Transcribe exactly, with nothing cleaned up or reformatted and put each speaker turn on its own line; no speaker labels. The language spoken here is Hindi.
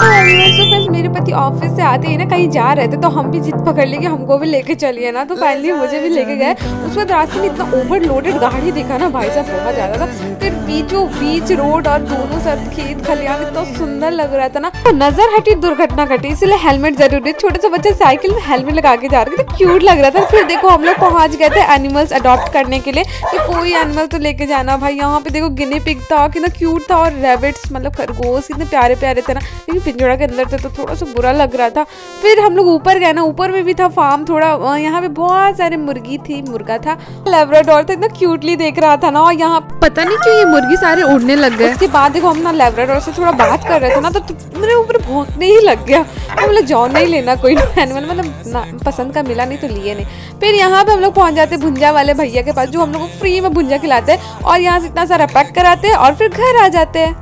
तो फ्रेंड्स मेरे पति ऑफिस से आते ही ना कहीं जा रहे थे, तो हम भी जिद पकड़ ली कि हमको भी लेके चलिए ना। तो फाइनली मुझे भी लेके गए। उस बाद रास्ते में इतना ओवरलोडेड गाड़ी देखा ना भाई साहब, बहुत ज्यादा था। फिर बीचों बीच रोड और दोनों साइड खेत खलियान इतना सुंदर लग रहा था ना। तो नजर हटी दुर्घटना घटी, इसलिए हेलमेट जरूरी। छोटे से बच्चे साइकिल में हेलमेट लगा के जा रहे थे, क्यूट लग रहा था। फिर देखो हम लोग पहुंच गए थे एनिमल्स अडॉप्ट करने के लिए कि कोई एनिमल तो लेके जाना भाई। यहाँ पे देखो गिनी पिग था, कितना क्यूट था, और रैबिट्स मतलब खरगोश कितने प्यारे प्यारे थे ना, लेकिन पिंजड़ा के अंदर थे तो थोड़ा सा बुरा लग रहा था। फिर हम लोग ऊपर गए ना, ऊपर में भी था फार्म थोड़ा, यहाँ पे बहुत सारे मुर्गी थी, मुर्गा था, लेब्राडोर था, इतना क्यूटली देख रहा था ना। और यहाँ पता नहीं क्यों ये मुर्गी सारे उड़ने लग गए। उसके बाद देखो हम ना लेब्राडोर से थोड़ा बात कर रहे थे ना, तो मेरे ऊपर भौंकने ही लग गया। तो बोले जाओ नहीं लेना कोई एनिमल, मतलब पसंद का मिला नहीं तो लिए नहीं। फिर यहाँ पे हम लोग पहुंच जाते भुंजा वाले भैया के पास, जो हम लोग को फ्री में भुंजा खिलाते हैं और यहाँ से इतना सारा पैक कराते हैं और फिर घर आ जाते हैं।